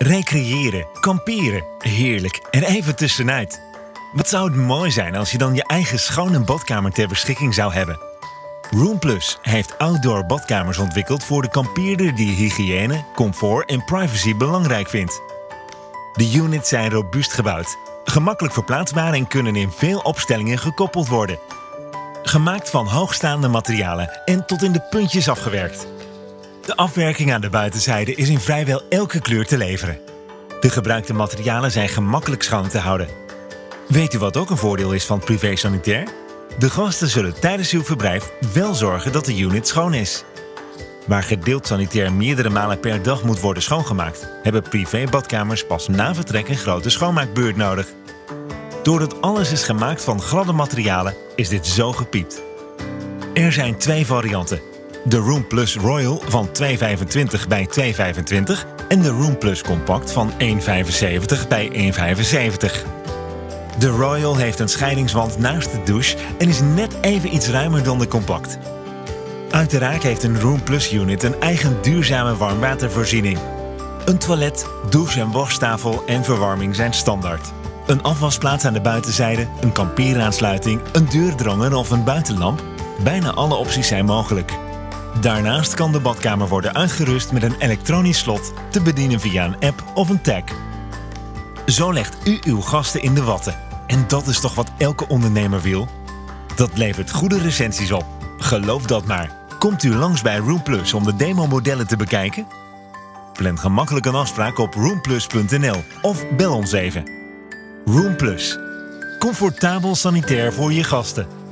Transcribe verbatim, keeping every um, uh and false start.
Recreëren, kamperen, heerlijk en even tussenuit. Wat zou het mooi zijn als je dan je eigen schone badkamer ter beschikking zou hebben. Roomplus heeft outdoor badkamers ontwikkeld voor de kampeerder die hygiëne, comfort en privacy belangrijk vindt. De units zijn robuust gebouwd, gemakkelijk verplaatsbaar en kunnen in veel opstellingen gekoppeld worden. Gemaakt van hoogstaande materialen en tot in de puntjes afgewerkt. De afwerking aan de buitenzijde is in vrijwel elke kleur te leveren. De gebruikte materialen zijn gemakkelijk schoon te houden. Weet u wat ook een voordeel is van Privé Sanitaire? De gasten zullen tijdens uw verblijf wel zorgen dat de unit schoon is. Waar gedeeld sanitair meerdere malen per dag moet worden schoongemaakt, hebben privébadkamers pas na vertrek een grote schoonmaakbeurt nodig. Doordat alles is gemaakt van gladde materialen, is dit zo gepiept. Er zijn twee varianten. De Roomplus Royal van twee komma vijfentwintig bij twee komma vijfentwintig en de Roomplus Compact van één komma vijfenzeventig bij één komma vijfenzeventig. De Royal heeft een scheidingswand naast de douche en is net even iets ruimer dan de Compact. Uiteraard heeft een Roomplus unit een eigen duurzame warmwatervoorziening. Een toilet, douche- en wastafel en verwarming zijn standaard. Een afwasplaats aan de buitenzijde, een kampeeraansluiting, een deurdronger of een buitenlamp. Bijna alle opties zijn mogelijk. Daarnaast kan de badkamer worden uitgerust met een elektronisch slot te bedienen via een app of een tag. Zo legt u uw gasten in de watten. En dat is toch wat elke ondernemer wil? Dat levert goede recensies op. Geloof dat maar. Komt u langs bij Roomplus om de demo-modellen te bekijken? Plan gemakkelijk een afspraak op roomplus punt n l of bel ons even. Roomplus. Comfortabel sanitair voor je gasten.